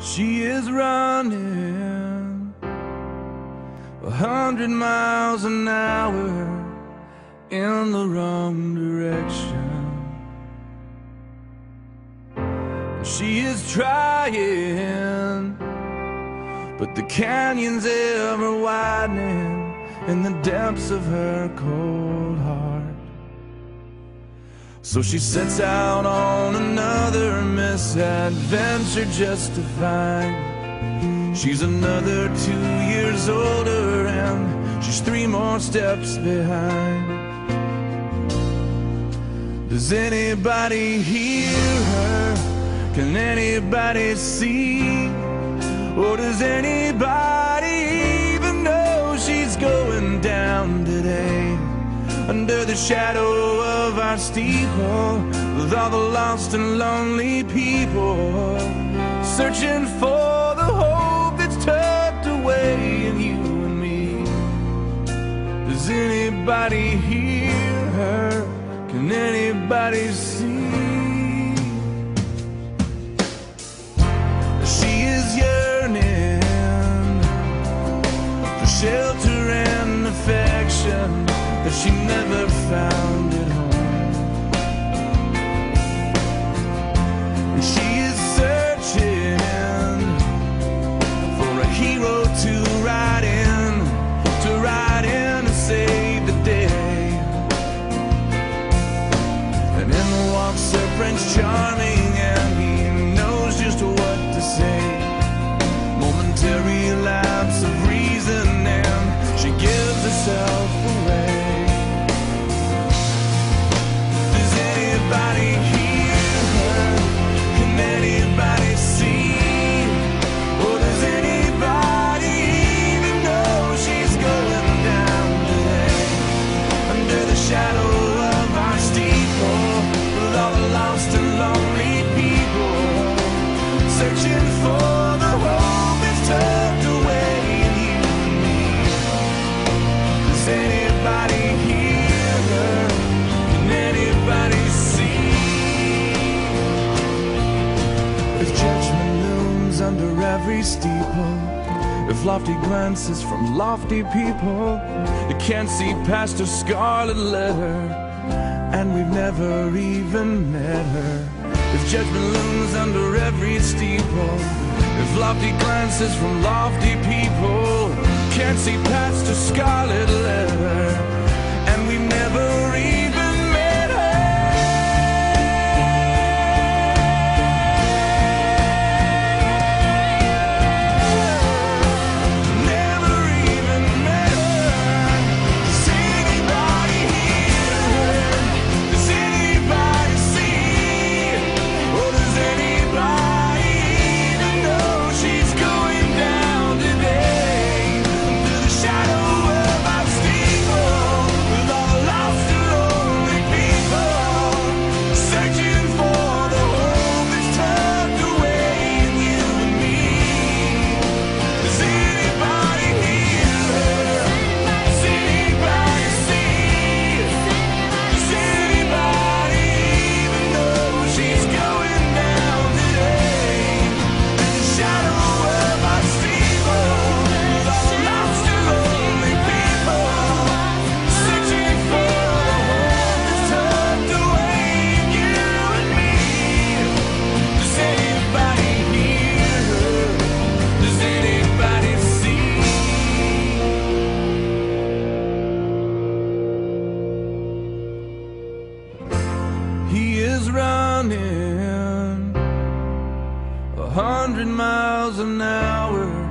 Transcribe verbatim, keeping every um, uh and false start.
She is running a hundred miles an hour in the wrong direction. She is trying, but the canyon's ever widening in the depths of her cold heart. So she sets out on another misadventure just to find she's another two years older and she's three more steps behind. Does anybody hear her? Can anybody see? Or does anybody even know she's going down today? Under the shadow of our steeple, with all the lost and lonely people, searching for the hope that's tucked away in you and me. Does anybody hear her? Can anybody see? She is yearning for shelter and affection that she never found at home. And she is searching for a hero to ride in, to ride in to save the day. And in walks her Prince Charming, and he knows just what to say. Momentary lapse of reason, and she gives herself away. Anybody hear her? Can anybody see? Or does anybody even know she's going down today? Under the shadow of our steeple, with all the lost and lonely people, searching for the hope that's tucked away in you and me. Does anybody hear her? Can anybody see? Under every steeple, if lofty glances from lofty people, you can't see past her scarlet letter, and we've never even met her. If judgment looms under every steeple, if lofty glances from lofty people, can't see past her scarlet letter, and we've never even met her. He is running a hundred miles an hour